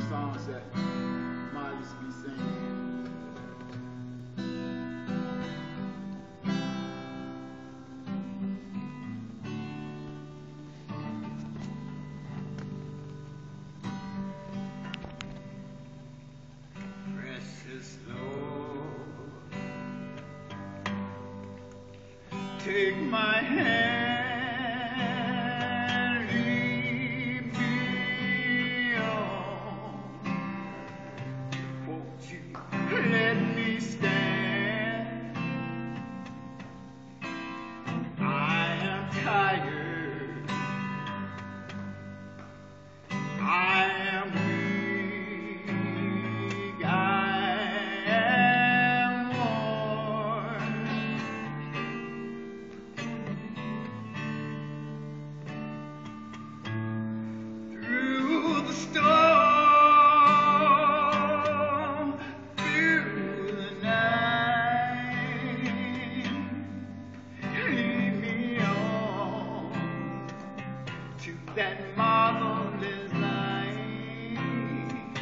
songs that Ma used to be singing. Precious Lord, take my hand, lead me on. Won't you let me stand? I am tired, I am weak, I am worn. Through the storm, through the night, lead me on to that marvelous light.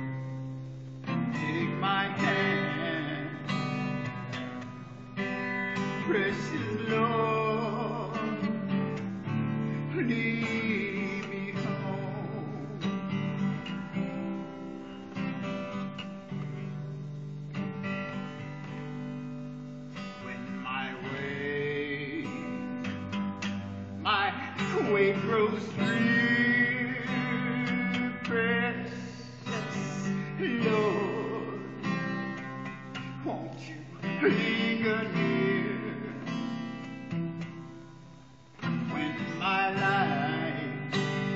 Take my hand, precious Lord, lead me home. When my way grows drear, precious Lord, won't you linger near? When my life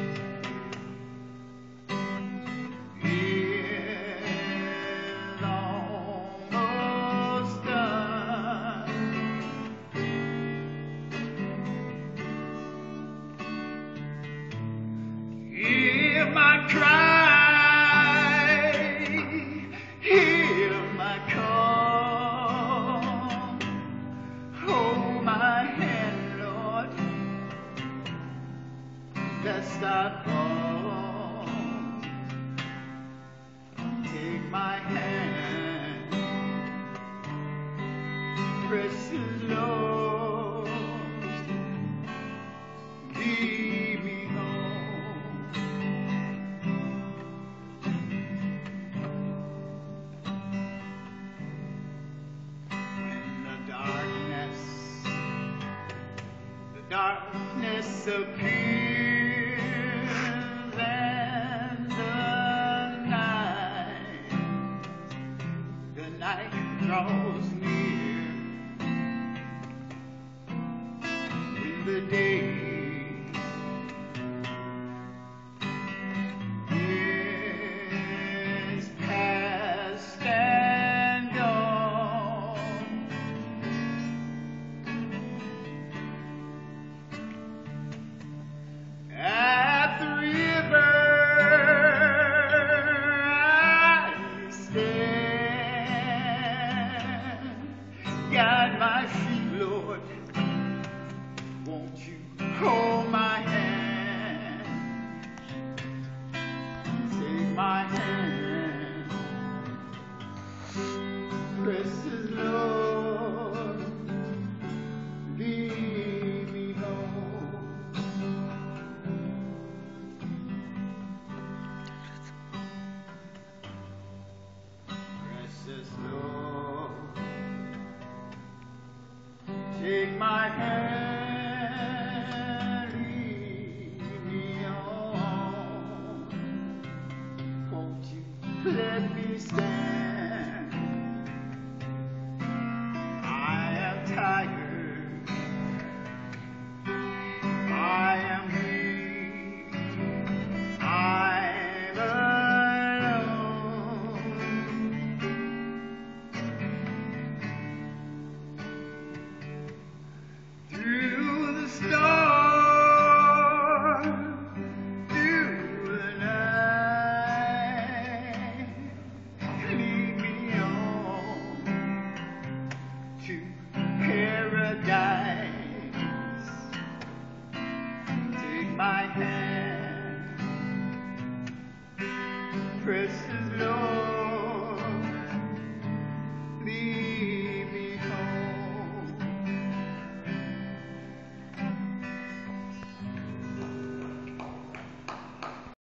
is almost done, hear my cry, hear my call. Hold my hand, Lord, lest I fall. Take my hand, precious Lord, lead me home. When the darkness appears and the night draws near, when the day is past and gone, at the river I stand. Guide my feet, Lord, won't you hold my hand? Take my hand, precious Lord, lead me home. Precious Lord, take my hand, lead me on. Won't you let me stand? I am tired, I am weak, I'm alone. Through the storm, through the night, lead precious Lord.